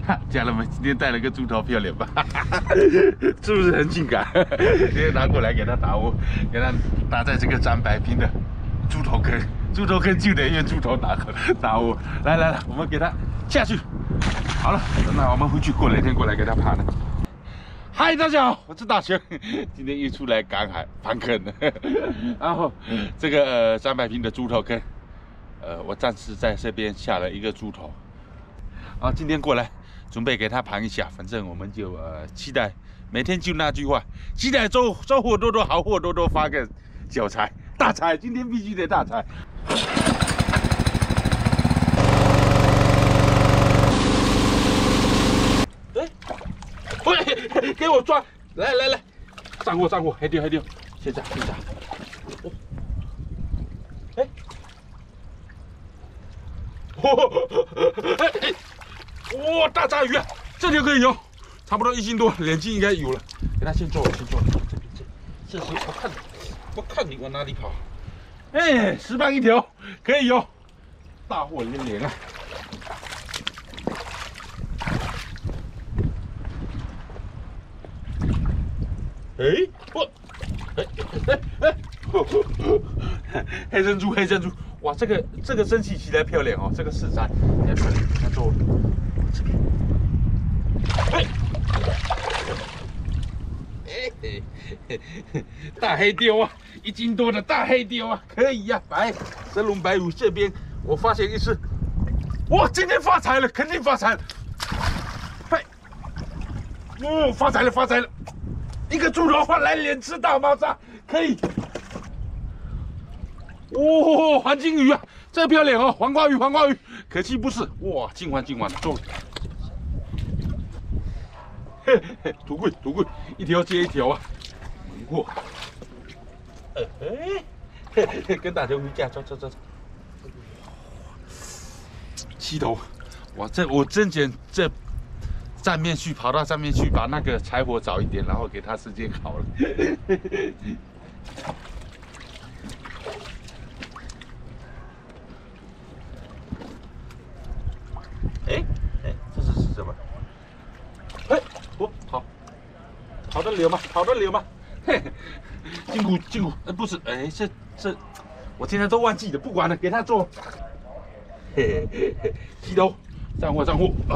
家人们，今天带了个猪头，漂亮吧？是不是很性感？今天拿过来给他打窝，给他打在这个张白冰的猪头坑。猪头坑就得用猪头打窝。来，我们给他下去。好了，那我们回去过两天过来给他爬呢。嗨，大家好，我是大雄，今天又出来赶海翻坑了。然后这个300平的猪头坑，我暂时在这边下了一个猪头。啊，今天过来准备给他盘一下，反正我们就期待，每天就那句话，期待收获多多，好货多多，发个小财大财，今天必须得大财。喂，给我抓！来，上货，黑掉，现在。哇，大鲨鱼啊！这条可以有，差不多1斤多，2斤应该有了。给它先做，这是我看你往哪里跑。10磅一条，可以有，大货连连啊！黑珍珠，哇，这个蒸汽起来漂亮哦，这个4山也漂亮，看做这个，大黑鲷啊，1斤多的大黑鲷啊，可以呀，神龙白虎这边我发现一只，哇，今天发财了，肯定发财了，发财了，一个猪头换来2只大猫砂，可以。哦，黄金鱼啊，这漂亮哦，黄瓜鱼，可惜不是，哇，金黄做，土贵，一条接一条啊，哇，跟大雄回家，走，7头，哇，我真捡这上面去，跑到上面去，把那个柴火早一点，然后给他直接烤了。这是什么？跑得了吗？筋骨，不是，这，我现在都忘记了，不管了，给他做。7头，上货，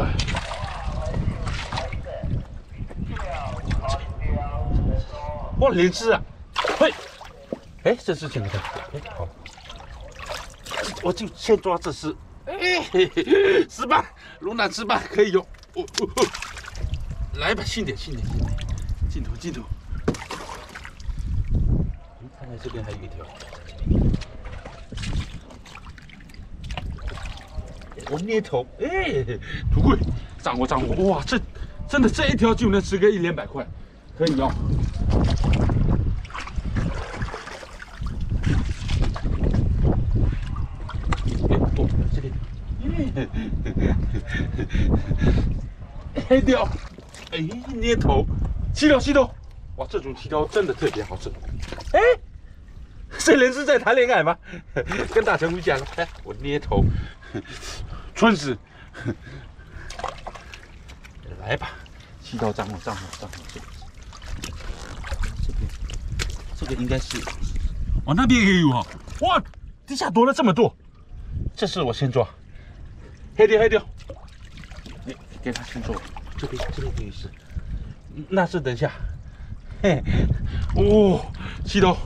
哇，2只啊！这是怎么的？好，我就先抓这只。10磅，龙胆10磅可以有。来吧，轻点，镜头。看来这边还有一条。我捏头，土贵，上货，哇，这真的这一条就能值个100-200块，可以哦。这里，黑鲷，捏头，7头，哇，这种7头真的特别好吃。这人是在谈恋爱吗？跟大成鱼讲，我捏头，春子，来吧，7头账户，这个应该是，那边也有啊，哇，底下多了这么多，这是我先抓，黑鲷，你给他先做，这边也是，那是等下，7头。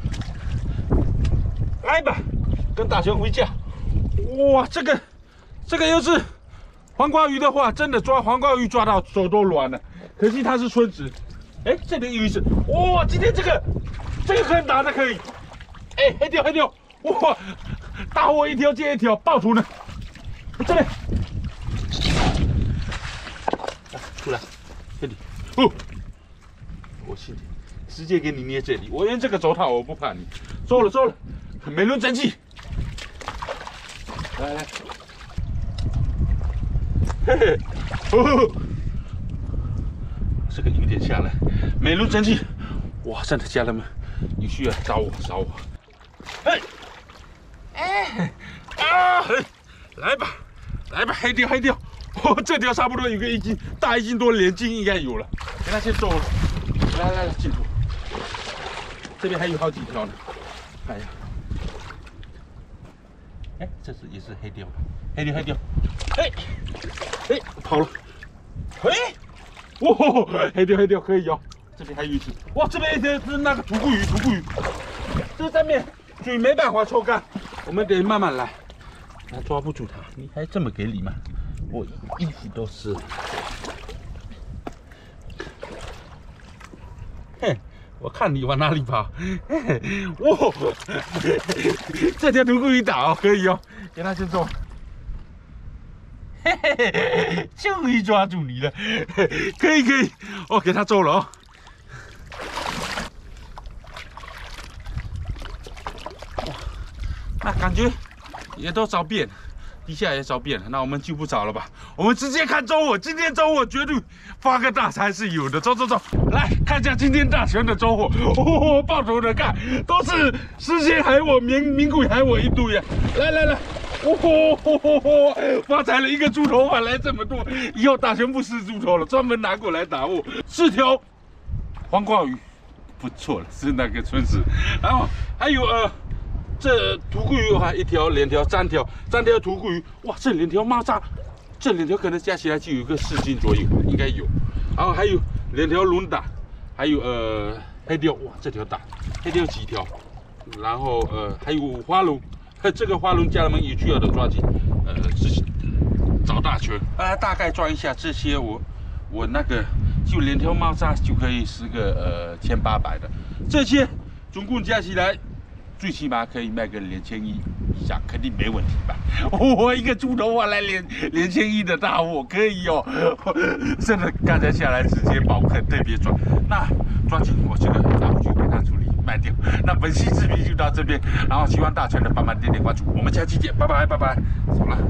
来吧，跟大雄回家。哇，这个又是黄瓜鱼的话，真的抓黄瓜鱼抓到手都软了。可惜它是春子。这边有一只。哇，今天这个坑打的可以。黑鲷，哇，大货一条接一条，爆图呢。这边，出来，这里。我信你，直接给你捏这里。我用这个手套，我不怕你。收了。美轮蒸汽，来，这个有点下来，美轮蒸汽，哇，真的家人们，有需要找我，来吧，黑鲷， 哦，这条差不多有个1斤，大1斤多，2斤应该有了。给它先走了。来，进土。这边还有好几条呢。哎呀，哎，这是也是黑雕吧？黑雕，哎，跑了。哎，哇，黑雕可以哦。这边还有一只，哇，这边一只是那个土龟鱼，这上面嘴没办法抽干，我们得慢慢来。他抓不住它，你还这么给力吗？我一直都是。嘿，我看你往哪里跑。哇，这条土龟鱼打哦，可以哦，给它先走。嘿嘿嘿，终于抓住你了，可以，哦，给它走了哦。哇，那感觉也都找遍，底下也找遍了，那我们就不找了吧，我们直接看周货。今天周货绝对发个大财是有的，走，来看一下今天大全的周货。哦，抱头的看，都是世界海我、名贵海我一堆呀！来。哦，发财了！1个猪头换来这么多，以后大全不吃猪头了，专门拿过来打货。4条黄瓜鱼，不错了，是那个村子。然后还有这土龟鱼还1条、2条、3条土龟鱼，哇，这2条蚂蚱，这2条可能加起来就有个4斤左右，应该有。然后还有2条轮胆，还有黑雕，哇，这条大，黑雕几条，然后还有花龙。这个花龙家人们有需要的抓紧，找大全。大概抓一下这些，我那个就2条蚂蚱就可以是个1800的，这些总共加起来，最起码可以卖个2100以上，肯定没问题吧？我1个猪头换来2100的大货，可以哦！真的刚才下来直接保坑，特别赚。那抓紧，我这个拿回去给他处理。卖掉。那本期视频就到这边，然后喜欢大全的帮忙点点关注，我们下期见，拜拜。走了。